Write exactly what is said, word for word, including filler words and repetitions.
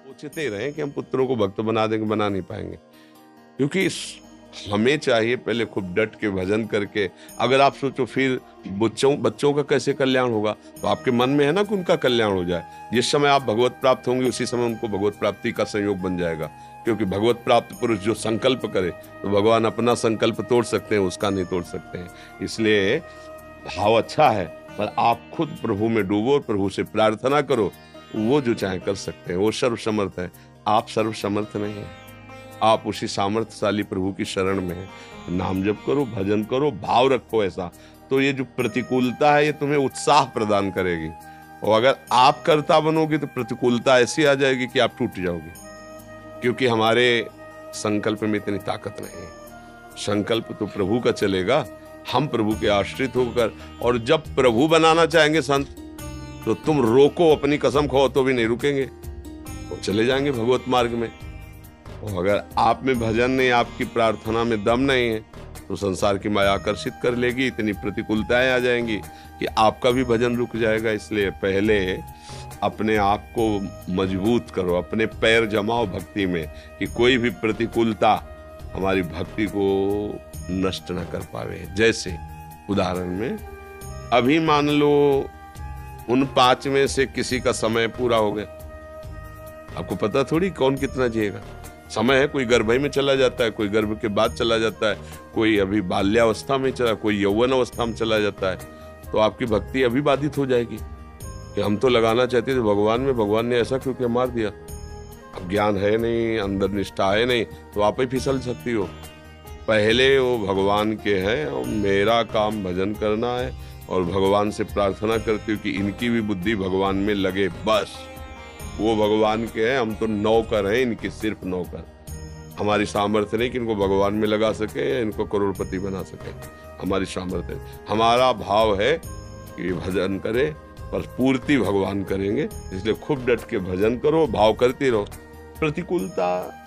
सोचते रहें कि हम पुत्रों को भक्त बना देंगे, बना नहीं पाएंगे। क्योंकि इस- हमें चाहिए पहले खूब डट के भजन करके। अगर आप सोचो फिर बच्चों बच्चों का कैसे कल्याण होगा, तो आपके मन में है ना कि उनका कल्याण हो जाए। जिस समय आप भगवत प्राप्त होंगे उसी समय उनको भगवत प्राप्ति का संयोग बन जाएगा। क्योंकि भगवत प्राप्त पुरुष जो संकल्प करे तो भगवान अपना संकल्प तोड़ सकते हैं, उसका नहीं तोड़ सकते हैं। इसलिए भाव अच्छा है, पर आप खुद प्रभु में डूबो और प्रभु से प्रार्थना करो। वो जो चाहे कर सकते हैं, वो सर्वसमर्थ है। आप सर्वसमर्थ नहीं है, आप उसी सामर्थ्यशाली प्रभु की शरण में हैं। नाम जप करो, भजन करो, भाव रखो ऐसा, तो ये जो प्रतिकूलता है ये तुम्हें उत्साह प्रदान करेगी। और अगर आप कर्ता बनोगे तो प्रतिकूलता ऐसी आ जाएगी कि आप टूट जाओगे। क्योंकि हमारे संकल्प में इतनी ताकत नहीं है। संकल्प तो प्रभु का चलेगा, हम प्रभु के आश्रित होकर। और जब प्रभु बनाना चाहेंगे संत, तो तुम रोको, अपनी कसम खाओ तो भी नहीं रुकेंगे, वो चले जाएंगे भगवत मार्ग में। और अगर आप में भजन नहीं, आपकी प्रार्थना में दम नहीं है, तो संसार की माया आकर्षित कर लेगी, इतनी प्रतिकूलताएं आ जाएंगी कि आपका भी भजन रुक जाएगा। इसलिए पहले अपने आप को मजबूत करो, अपने पैर जमाओ भक्ति में, कि कोई भी प्रतिकूलता हमारी भक्ति को नष्ट न कर पावे। जैसे उदाहरण में अभी मान लो उन पांच में से किसी का समय पूरा हो गया, आपको पता थोड़ी कौन कितना जिएगा। समय है, कोई गर्भ में चला जाता है, कोई गर्भ के बाद चला जाता है, कोई अभी बाल्यावस्था में चला, कोई यौवन अवस्था में चला जाता है। तो आपकी भक्ति अभी बाधित हो जाएगी कि हम तो लगाना चाहते थे भगवान में, भगवान ने ऐसा क्यों मार दिया। अब ज्ञान है नहीं, अंदर निष्ठा है नहीं, तो आप ही फिसल सकती हो। पहले वो भगवान के हैं और मेरा काम भजन करना है, और भगवान से प्रार्थना करती हूँ कि इनकी भी बुद्धि भगवान में लगे। बस वो भगवान के हैं, हम तो नौकर हैं, इनकी सिर्फ नौकर। हमारी सामर्थ्य नहीं कि इनको भगवान में लगा सके या इनको करोड़पति बना सके, हमारी सामर्थ्य। हमारा भाव है कि भजन करें, पर पूर्ति भगवान करेंगे। इसलिए खूब डट के भजन करो, भाव करती रहो। प्रतिकूलता